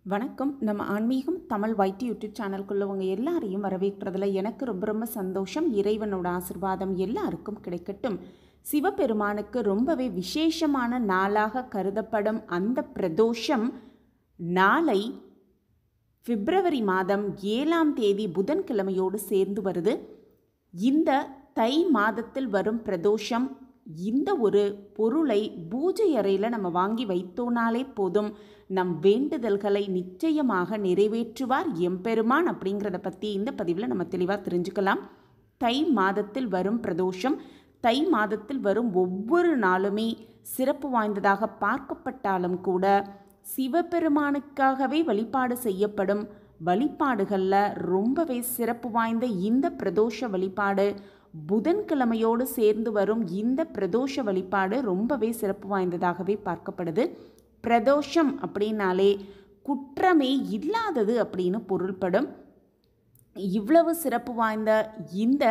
வணக்கம். நம்ம ஆன்மீகம் தமிழ் வைட்டி யூடியூப் சேனலுக்குள்ளவங்க எல்லாரையும் வரவேற்கிறதுல எனக்கு ரொம்ப சந்தோஷம். இறைவனோட ஆசிர்வாதம் எல்லாருக்கும் கிடைக்கட்டும். சிவபெருமானுக்கு ரொம்பவே விசேஷமான நாளாக கருதப்படும் அந்த பிரதோஷம் நாளை பிப்ரவரி மாதம் 7ஆம் தேதி புதன்கிழமையோடு சேர்ந்து வருது. இந்த தை மாதத்தில் வரும் பிரதோஷம் இந்த ஒரு பொருளை பூஜை அறையில் நம்ம வாங்கி வைத்தோனாலே போதும், நம் வேண்டுதல்களை நிச்சயமாக நிறைவேற்றுவார் எம்பெருமான். அப்படிங்கிறத பற்றி இந்த பதிவில் நம்ம தெளிவாக தெரிஞ்சுக்கலாம். தை மாதத்தில் வரும் பிரதோஷம், தை மாதத்தில் வரும் ஒவ்வொரு நாளுமே சிறப்பு வாய்ந்ததாக பார்க்கப்பட்டாலும் கூட சிவபெருமானுக்காகவே வழிபாடு செய்யப்படும் வழிபாடுகளில் ரொம்பவே சிறப்பு வாய்ந்த இந்த பிரதோஷ வழிபாடு, புதன்கிழமையோடு சேர்ந்து வரும் இந்த பிரதோஷ வழிபாடு ரொம்பவே சிறப்பு வாய்ந்ததாகவே பார்க்கப்படுது. பிரதோஷம் அப்படின்னாலே குற்றமே இல்லாதது அப்படின்னு பொருள்படும். இவ்வளவு சிறப்பு வாய்ந்த இந்த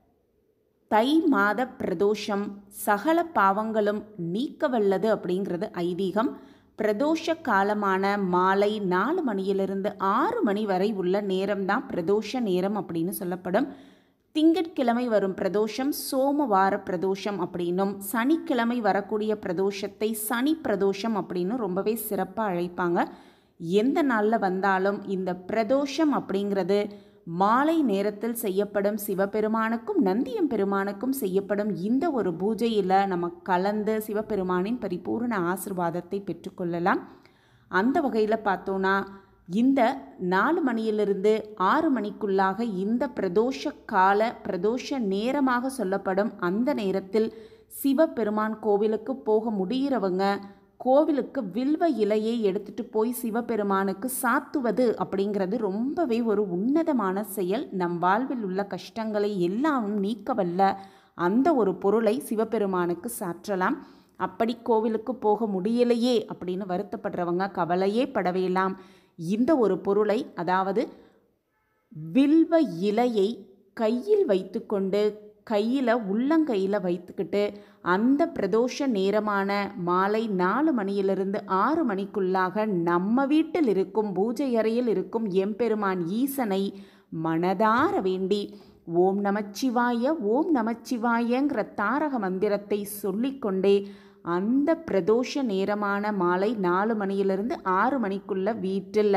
தை மாத பிரதோஷம் சகல பாவங்களும் நீக்க வல்லது அப்படிங்கிறது ஐதீகம். பிரதோஷ காலமான மாலை 4 மணியிலிருந்து 6 மணி வரை உள்ள நேரம்தான் பிரதோஷ நேரம் அப்படின்னு சொல்லப்படும். திங்கட்கிழமை வரும் பிரதோஷம் சோமவார பிரதோஷம் அப்படின்னும், சனிக்கிழமை வரக்கூடிய பிரதோஷத்தை சனி பிரதோஷம் அப்படின்னு ரொம்பவே சிறப்பாக அழைப்பாங்க. எந்த நாளில் வந்தாலும் இந்த பிரதோஷம் அப்படிங்கிறது மாலை நேரத்தில் செய்யப்படும் சிவபெருமானுக்கும் நந்தியம் பெருமானுக்கும் செய்யப்படும் இந்த ஒரு பூஜையில் நம்ம கலந்து சிவபெருமானின் பரிபூர்ண ஆசிர்வாதத்தை பெற்றுக்கொள்ளலாம். அந்த வகையில் பார்த்தோன்னா இந்த 4 மணியிலிருந்து 6 மணிக்குள்ளாக இந்த பிரதோஷ நேரமாக சொல்லப்படும் அந்த நேரத்தில் சிவபெருமான் கோவிலுக்கு போக முடிகிறவங்க கோவிலுக்கு வில்வ இலையை எடுத்துகிட்டு போய் சிவபெருமானுக்கு சாத்துவது அப்படிங்கிறது ரொம்பவே ஒரு உன்னதமான செயல். நம் வாழ்வில் உள்ள கஷ்டங்களை எல்லாம் நீக்க வல்ல அந்த ஒரு பொருளை சிவபெருமானுக்கு சாற்றலாம். அப்படி கோவிலுக்கு போக முடியலையே அப்படின்னு வருத்தப்படுறவங்க கவலையே படவேலாம். இந்த ஒரு பொருளை, அதாவது வில்வ இலையை கையில் வைத்துக்கொண்டு உள்ளங்கையில் வைத்துக்கிட்டு அந்த பிரதோஷ நேரமான மாலை 4 மணியிலிருந்து 6 மணிக்குள்ளாக நம்ம வீட்டில் இருக்கும் பூஜை அறையில் இருக்கும் எம்பெருமான் ஈசனை மனதார வேண்டி ஓம் நமச்சிவாய ஓம் நமச்சிவாயங்கிற தாரக மந்திரத்தை சொல்லிக்கொண்டே அந்த பிரதோஷ நேரமான மாலை 4 மணியிலிருந்து 6 மணிக்குள்ள வீட்டில்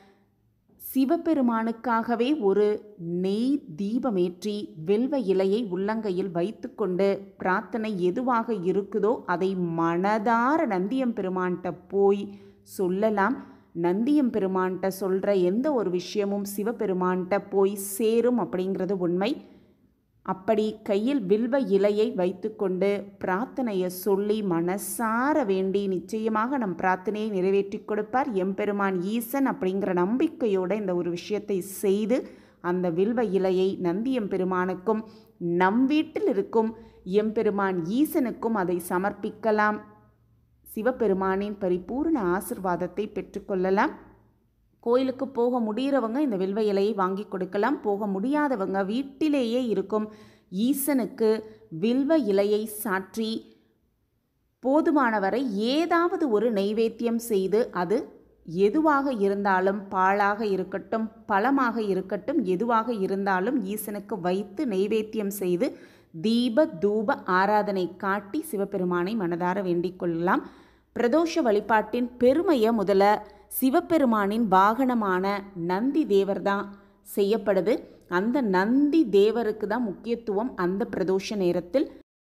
சிவபெருமானுக்காகவே ஒரு நெய் தீபமேற்றி வில்வ இலையை உள்ளங்கையில் வைத்து கொண்டு பிரார்த்தனை எதுவாக இருக்குதோ அதை மனதார நந்தியம் பெருமான்கிட்ட போய் சொல்லலாம். நந்தியம் பெருமான்கிட்ட சொல்கிற எந்த ஒரு விஷயமும் சிவபெருமான்கிட்ட போய் சேரும் அப்படிங்கிறது உண்மை. அப்படி கையில் வில்வ இலையை வைத்து கொண்டு பிரார்த்தனையை சொல்லி மனசார வேண்டி நிச்சயமாக நம் பிரார்த்தனையை நிறைவேற்றி கொடுப்பார் எம்பெருமான் ஈசன் அப்படிங்கிற நம்பிக்கையோடு இந்த ஒரு விஷயத்தை செய்து அந்த வில்வ இலையை நந்தியம் பெருமானுக்கும் நம் வீட்டில் இருக்கும் எம்பெருமான் ஈசனுக்கும் அதை சமர்ப்பிக்கலாம். சிவபெருமானின் பரிபூர்ண ஆசிர்வாதத்தை பெற்றுக்கொள்ளலாம். கோயிலுக்கு போக முடிகிறவங்க இந்த வில்வ இலையை வாங்கி கொடுக்கலாம். போக முடியாதவங்க வீட்டிலேயே இருக்கும் ஈசனுக்கு வில்வ இலையை சாற்றி போதுமானவரை ஏதாவது ஒரு நைவேத்தியம் செய்து, அது எதுவாக இருந்தாலும் பாலாக இருக்கட்டும் பழமாக இருக்கட்டும் எதுவாக இருந்தாலும் ஈசனுக்கு வைத்து நைவேத்தியம் செய்து தீப தூப ஆராதனை காட்டி சிவபெருமானை மனதார வேண்டிக் கொள்ளலாம். பிரதோஷ வழிபாட்டின் பெருமையை முதல்ல சிவபெருமானின் வாகனமான நந்தி தேவர் தான் செய்யப்படுது. அந்த நந்தி தேவருக்கு தான் முக்கியத்துவம். அந்த பிரதோஷ நேரத்தில்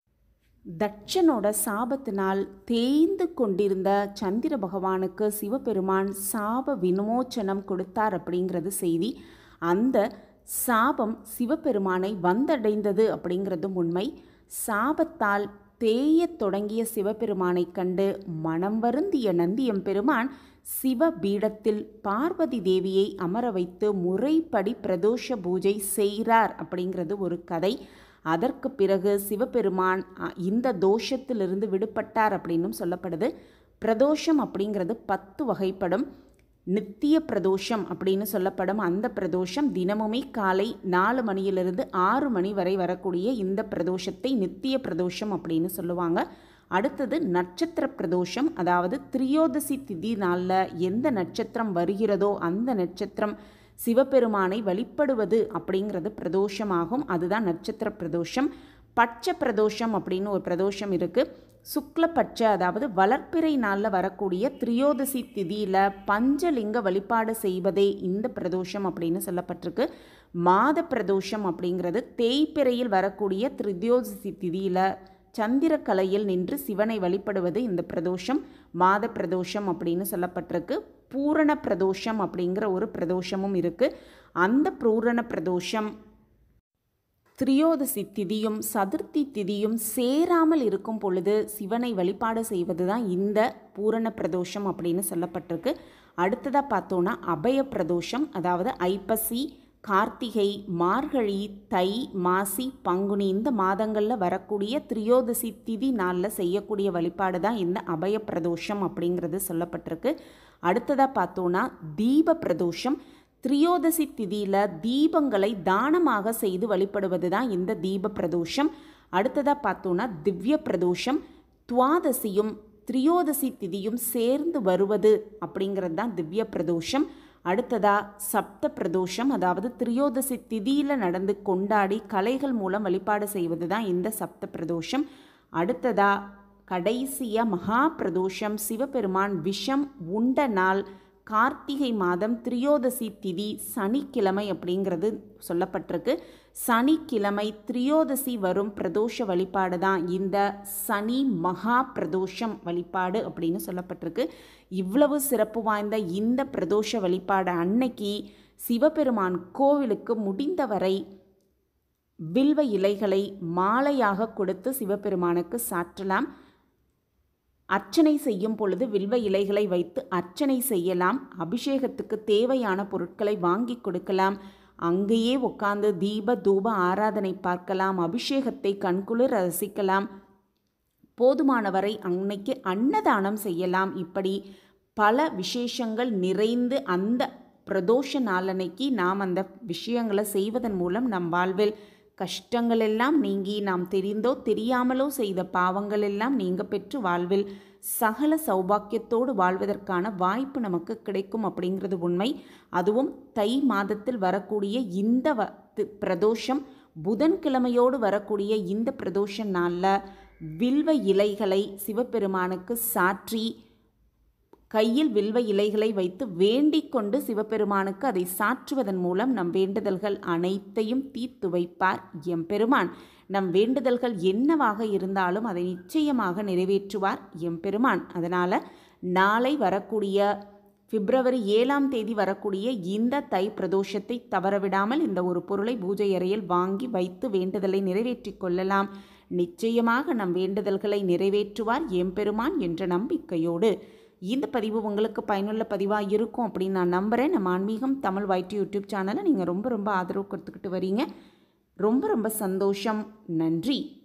தட்சனோட சாபத்தினால் தேய்ந்து கொண்டிருந்த சந்திர பகவானுக்கு சிவபெருமான் சாப விமோச்சனம் கொடுத்தார் அப்படிங்கிறது செய்தி. அந்த சாபம் சிவபெருமானை வந்தடைந்தது அப்படிங்கிறதும் உண்மை. சாபத்தால் தேயத் தொடங்கிய சிவபெருமானை கண்டு மனம் வருந்திய நந்தியம் பெருமான் சிவபீடத்தில் பார்வதி தேவியை அமர வைத்து முறைப்படி பிரதோஷ பூஜை செய்கிறார் அப்படிங்கிறது ஒரு கதை. அதற்கு பிறகு சிவபெருமான் இந்த தோஷத்திலிருந்து விடுபட்டார் அப்படின்னும் சொல்லப்படுது. பிரதோஷம் அப்படிங்கிறது 10 வகைப்படும். நித்திய பிரதோஷம் அப்படின்னு சொல்லப்படும் அந்த பிரதோஷம் தினமுமே காலை 4 மணியிலிருந்து 6 மணி வரை வரக்கூடிய இந்த பிரதோஷத்தை நித்திய பிரதோஷம் அப்படின்னு சொல்லுவாங்க. அடுத்தது நட்சத்திர பிரதோஷம், அதாவது திரியோதசி திதி நாளில் எந்த நட்சத்திரம் வருகிறதோ அந்த நட்சத்திரம் சிவபெருமானை வழிபடுவது அப்படிங்கிறது பிரதோஷமாகும். அதுதான் நட்சத்திர பிரதோஷம். பட்ச பிரதோஷம் அப்படின்னு ஒரு பிரதோஷம் இருக்குது. சுக்லபட்ச, அதாவது வளர்ப்பிறை நாளில் வரக்கூடிய திரியோதசி திதியில் பஞ்சலிங்க வழிபாடு செய்வதே இந்த பிரதோஷம் அப்படின்னு சொல்லப்பட்டிருக்கு. மாத பிரதோஷம் அப்படிங்கிறது தேய்பிறையில் வரக்கூடிய திரியோதசி திதியில் சந்திரக்கலையில் நின்று சிவனை வழிபடுவது இந்த பிரதோஷம் மாத பிரதோஷம் அப்படின்னு சொல்லப்பட்டிருக்கு. பூரண பிரதோஷம் அப்படிங்கிற ஒரு பிரதோஷமும் இருக்குது. அந்த பூரண பிரதோஷம் திரியோதசி திதியும் சதுர்த்தி திதியும் சேராமல் இருக்கும் பொழுது சிவனை வழிபாடு செய்வது தான் இந்த பூரண பிரதோஷம் அப்படின்னு சொல்லப்பட்டிருக்கு. அடுத்ததாக பார்த்தோன்னா அபய பிரதோஷம், அதாவது ஐப்பசி, கார்த்திகை, மார்கழி, தை, மாசி, பங்குனி இந்த மாதங்களில் வரக்கூடிய திரியோதசி திதி நாளில் செய்யக்கூடிய வழிபாடு தான் இந்த அபய பிரதோஷம் அப்படிங்கிறது சொல்லப்பட்டிருக்கு. அடுத்ததாக பார்த்தோன்னா தீப பிரதோஷம். திரியோதசி திதியில் தீபங்களை தானமாக செய்து வழிபடுவது தான் இந்த தீப பிரதோஷம். அடுத்ததாக பார்த்தோன்னா திவ்ய பிரதோஷம். துவாதசியும் திரியோதசி திதியும் சேர்ந்து வருவது அப்படிங்கிறது தான் திவ்ய பிரதோஷம். அடுத்ததாக சப்த பிரதோஷம், அதாவது திரியோதசி திதியில் நடந்து கொண்டாடி கலைகள் மூலம் வழிபாடு செய்வது தான் இந்த சப்த பிரதோஷம். அடுத்ததாக கடைசியாக மகா பிரதோஷம். சிவபெருமான் விஷம் உண்ட நாள் கார்த்திகை மாதம் திரியோதசி திதி சனிக்கிழமை அப்படிங்கிறது சொல்லப்பட்டிருக்கு. சனிக்கிழமை திரியோதசி வரும் பிரதோஷ வழிபாடு தான் இந்த சனி மகா பிரதோஷம் வழிபாடு அப்படின்னு சொல்லப்பட்டிருக்கு. இவ்வளவு சிறப்பு வாய்ந்த இந்த பிரதோஷ வழிபாடு அன்னைக்கு சிவபெருமான் கோவிலுக்கு முடிந்தவரை வில்வ இலைகளை மாலையாக கொடுத்து சிவபெருமானுக்கு சாற்றலாம். அர்ச்சனை செய்யும் பொழுது வில்வ இலைகளை வைத்து அர்ச்சனை செய்யலாம். அபிஷேகத்துக்கு தேவையான பொருட்களை வாங்கி கொடுக்கலாம். அங்கேயே உட்கார்ந்து தீப தூப ஆராதனை பார்க்கலாம். அபிஷேகத்தை கண்குளிர் ரசிக்கலாம். போதுமானவரை அன்னைக்கு அன்னதானம் செய்யலாம். இப்படி பல விசேஷங்கள் நிறைந்து அந்த பிரதோஷ நாளன்னைக்கு நாம் அந்த விஷயங்களை செய்வதன் மூலம் நம் வாழ்வில் கஷ்டங்கள் எல்லாம் நீங்கி நாம் தெரிந்தோ தெரியாமலோ செய்த பாவங்கள் எல்லாம் நீங்க பெற்று வாழ்வில் சகல சௌபாக்கியத்தோடு வாழ்வதற்கான வாய்ப்பு நமக்கு கிடைக்கும் அப்படிங்கிறது உண்மை. அதுவும் தை மாதத்தில் வரக்கூடிய இந்த பிரதோஷம் புதன்கிழமையோடு வரக்கூடிய இந்த பிரதோஷ நாளில் வில்வ இலைகளை சிவபெருமானுக்கு சாற்றி கையில் வில்வ இலைகளை வைத்து வேண்டிக் கொண்டு சிவபெருமானுக்கு அதை சாற்றுவதன் மூலம் நம் வேண்டுதல்கள் அனைத்தையும் தீர்த்து வைப்பார் எம்பெருமான். நம் வேண்டுதல்கள் என்னவாக இருந்தாலும் அதை நிச்சயமாக நிறைவேற்றுவார் எம்பெருமான். அதனால் நாளை வரக்கூடிய பிப்ரவரி 7ஆம் தேதி வரக்கூடிய இந்த தை பிரதோஷத்தை தவறவிடாமல் இந்த ஒரு பொருளை பூஜை அறையில் வாங்கி வைத்து வேண்டுதலை நிறைவேற்றி கொள்ளலாம். நிச்சயமாக நம் வேண்டுதல்களை நிறைவேற்றுவார் எம்பெருமான் என்ற நம்பிக்கையோடு இந்த பதிவு உங்களுக்கு பயனுள்ள பதிவாக இருக்கும் அப்படின்னு நான் நம்புகிறேன். நம்ம ஆன்மீகம் தமிழ் YT யூடியூப் சேனலை நீங்கள் ரொம்ப ஆதரவு கொடுத்துக்கிட்டு வரீங்க. ரொம்ப சந்தோஷம். நன்றி.